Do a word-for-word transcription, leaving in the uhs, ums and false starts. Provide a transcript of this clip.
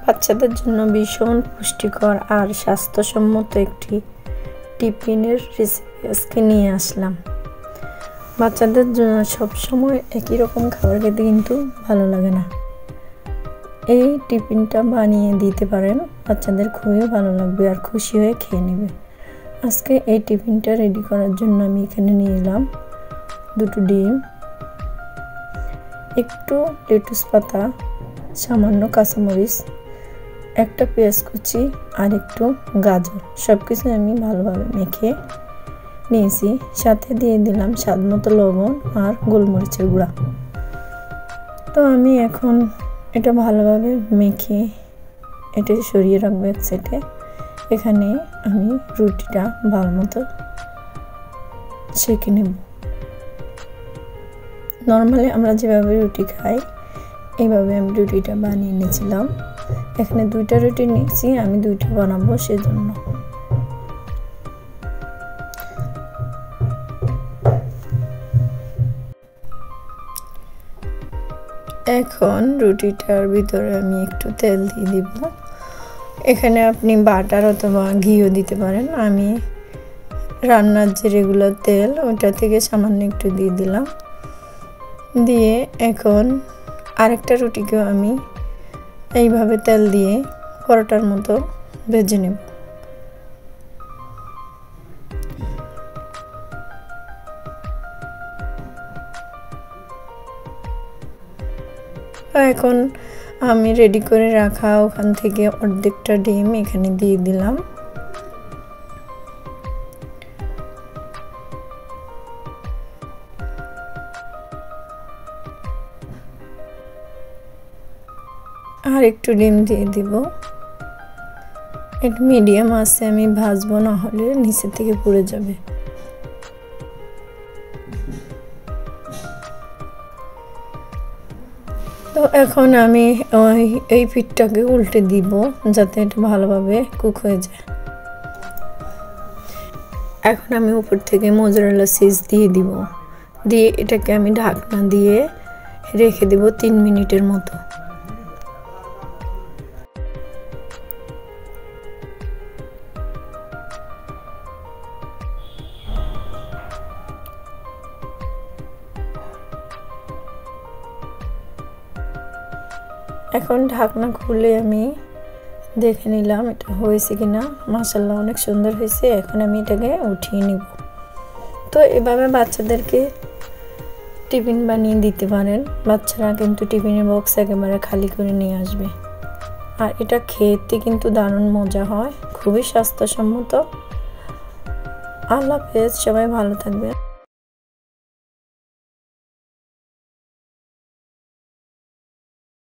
বাচ্চাদের জন্য ভীষণ পুষ্টিকর আর স্বাস্থ্যসম্মত একটি টিফিনের রেসিপি আজকে নিয়ে আসলাম। বাচ্চাদের জন্য সবসময় একই রকম খাবার খেতে কিন্তু ভালো লাগে না। এই টিফিনটা বানিয়ে দিতে পারেন, বাচ্চাদের খুবই ভালো লাগবে আর খুশি হয়ে খেয়ে নেবে। আজকে এই টিফিনটা রেডি করার জন্য আমি এখানে নিয়ে এলাম দুটো ডিম, একটু লেটুস পাতা, সামান্য কাঁচামরিচ, একটা পেঁয়াজ কুচি আর একটু গাজর, সব কিছু আমি ভালোভাবে মেখে নিয়েছি। সাথে দিয়ে দিলাম স্বাদ মতো লবণ আর গোলমরিচের গুঁড়া। তো আমি এখন এটা ভালোভাবে মেখে এটা সরিয়ে রাখবো এক সাইডে। এখানে আমি রুটিটা ভালো মতো সেঁকে নেব। নর্মালি আমরা যেভাবে রুটি খাই এইভাবে আমি রুটিটা বানিয়ে নিয়েছিলাম। এখানে দুইটা রুটি নিয়েছি, আমি দুইটা বানাবো সেজন্য। এখন রুটিটার ভিতরে আমি একটু তেল দিয়ে দিব। এখানে আপনি বাটার অথবা ঘিও দিতে পারেন। আমি রান্নার যে রেগুলার তেল ওটা থেকে সামান্য একটু দিয়ে দিলাম। দিয়ে এখন আরেকটা রুটিকেও আমি এইভাবে তেল দিয়ে পরোটার মতো ভেজে নেব। এখন আমি রেডি করে রাখা ওখান থেকে অর্ধেকটা ডিম এখানে দিয়ে দিলাম। আর একটু ডিম দিয়ে দিব। এটা মিডিয়াম আছে, আমি ভাজবো, না হলে নিচে থেকে পুড়ে যাবে। তো এখন আমি ওই এই পিঠটাকে উল্টে দিব যাতে এটা ভালোভাবে কুক হয়ে যায়। এখন আমি উপর থেকে মোজারেলা চিজ দিয়ে দিব। দিয়ে এটাকে আমি ঢাকনা দিয়ে রেখে দেব তিন মিনিটের মতো। এখন ঢাকনা খুলে আমি দেখে নিলাম এটা হয়েছে কিনা। মাশাআল্লাহ অনেক সুন্দর হয়েছে। এখন আমি এটাকে উঠিয়ে নিব। তো এভাবে বাচ্চাদেরকে টিফিন বানিয়ে দিতে পারেন। বাচ্চারা কিন্তু টিফিনের বক্স একেবারে খালি করে নিয়ে আসবে। আর এটা খেতে কিন্তু দারুণ মজা হয়, খুবই স্বাস্থ্যসম্মত। আল্লাহ হাফেজ, সবাই ভালো থাকবে।